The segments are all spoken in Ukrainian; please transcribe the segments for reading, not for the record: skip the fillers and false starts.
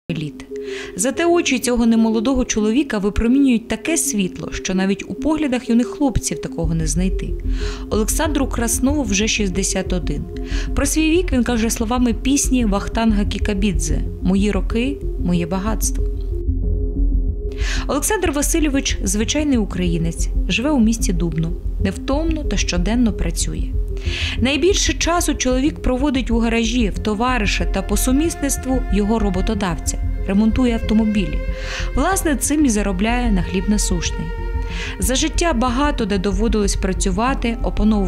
літ. Зате очі цього немолодого чоловіка випромінюють таке світло, що навіть у поглядах юних хлопців такого не знайти. Олександру Краснову вже 61. Про свій вік він каже словами пісні Вахтанга Кікабідзе «Мої роки – моє багатство». Олександр Васильович – звичайний українець, живе у місті Дубно, невтомно та щоденно працює. Найбільше часу чоловік проводить у гаражі в товариша та по сумісництву його роботодавця, ремонтує автомобілі. Власне, цим і заробляє на хліб насущний. За життя багато де доводилось працювати, опановувати.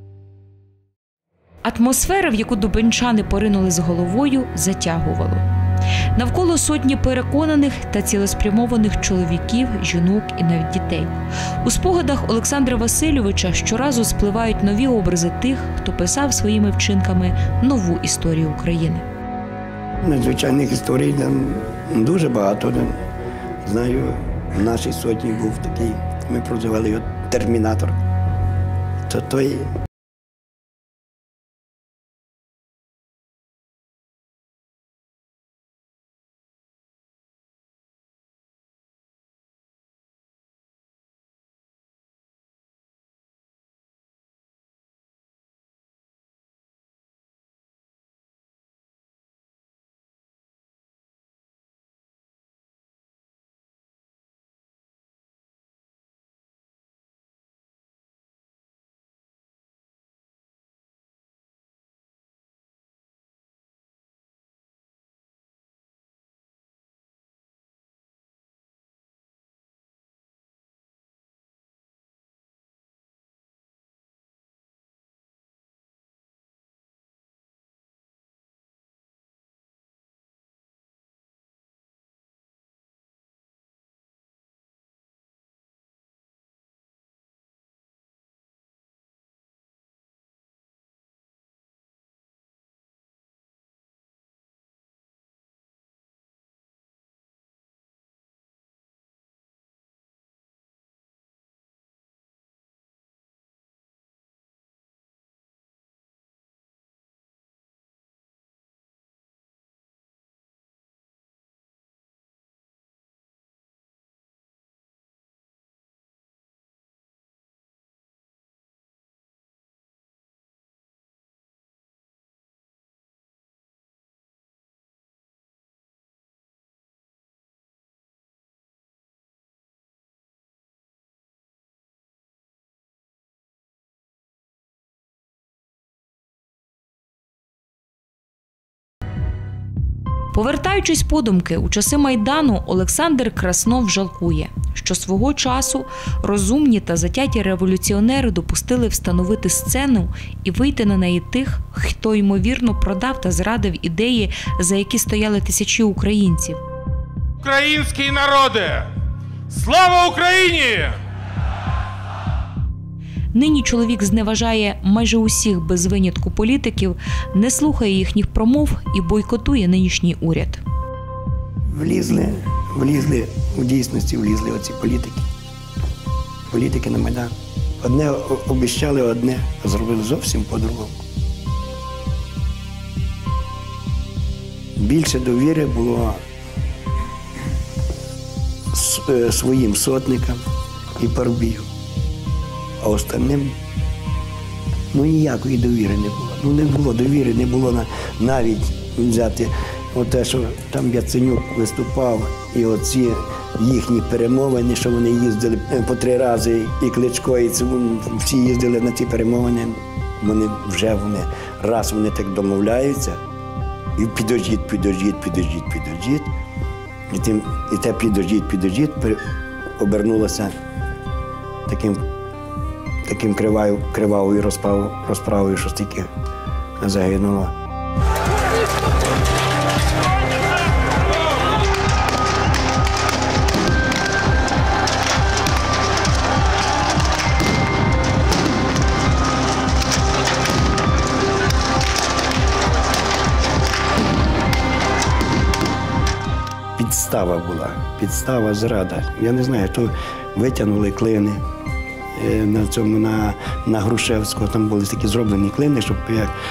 Атмосфера, в яку дубенчани поринули з головою, затягувало. Навколо сотні переконаних та цілеспрямованих чоловіків, жінок і навіть дітей. У спогадах Олександра Васильовича щоразу спливають нові образи тих, хто писав своїми вчинками нову історію України. Надзвичайних історій там дуже багато. Знаю, в нашій сотні був такий, ми прозивали його термінатор. То той Повертаючись подумки, у часи Майдану Олександр Краснов жалкує, що свого часу розумні та затяті революціонери допустили встановити сцену і вийти на неї тих, хто ймовірно продав та зрадив ідеї, за які стояли тисячі українців. Українські народи! Слава Україні! Нині чоловік зневажає майже усіх без винятку політиків, не слухає їхніх промов і бойкотує нинішній уряд. влізли, у дійсності влізли оці політики. Політики на Майдан. Одне обіцяли, одне, а зробили зовсім по-другому. Більше довіри було своїм сотникам і Парубію. А остальним ніякої довіри не було. Не було довіри, не було навіть взяти те, що там Яценюк виступав, і оці їхні перемовини, що вони їздили по 3 рази, і Кличко, і всі їздили на ці перемовини. Вони раз вони так домовляються, і підождіть. І те підождіть обернулося таким кривавою розправою, що стільки загинуло. Підстава зрада. Я не знаю, то витягнули клини на Грушевського. Там були такі зроблені клини, щоб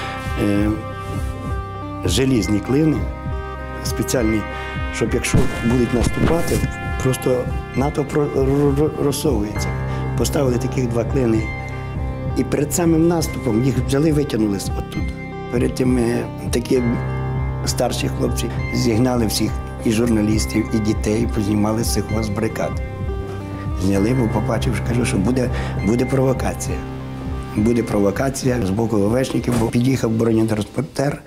желізні клини, спеціальні, щоб якщо будуть наступати, просто натовп розсовується. Поставили таких 2 клини. І перед самим наступом їх взяли, витягнули оттуда. Перед тим такі старші хлопці зігнали всіх, і журналістів, і дітей, познімали з цих барикад. Зняли, бо побачив, кажу, що буде провокація. Буде провокація з боку ВВшників, бо під'їхав бронетранспортер.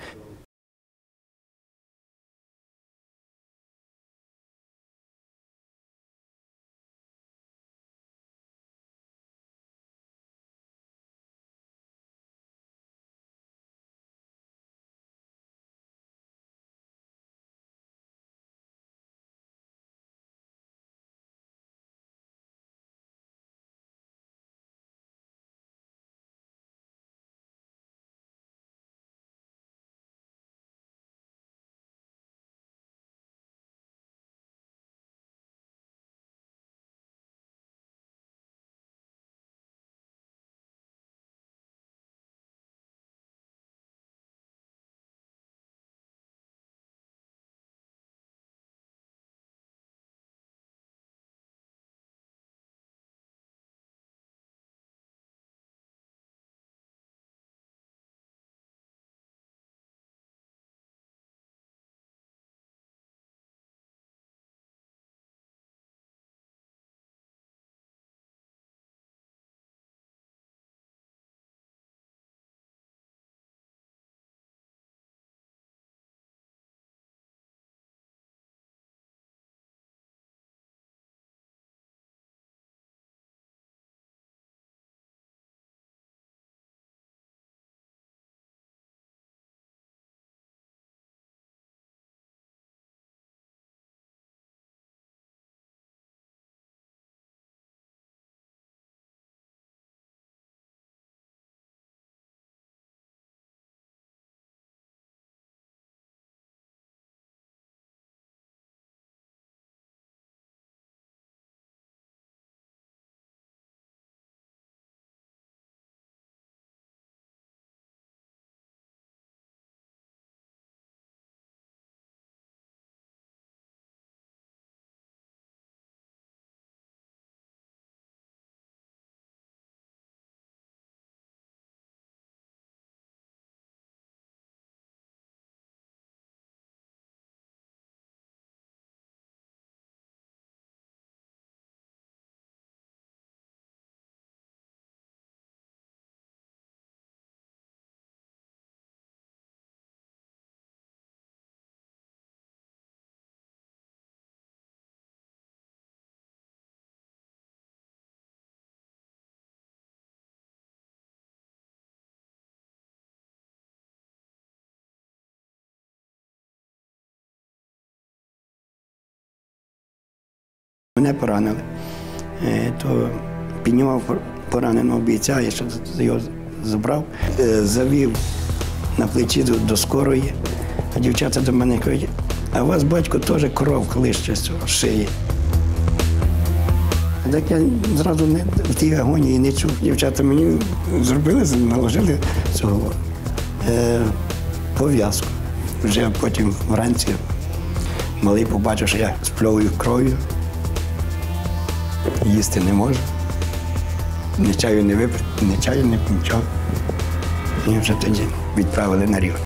Мене поранили. То піднімав пораненого бійця, я ще його забрав, завів на плечі до скорої. А дівчата до мене кажуть, а у вас, батько, теж кров хлище з шиї. Так я зразу в тій агонії не чув. Дівчата мені зробили, наложили цього пов'язку. Вже потім вранці малий побачив, що я спльовую кров'ю, їсти не можу, ні чаю не випити, ні чаю, ні нічого. І вже тоді відправили на Рівне.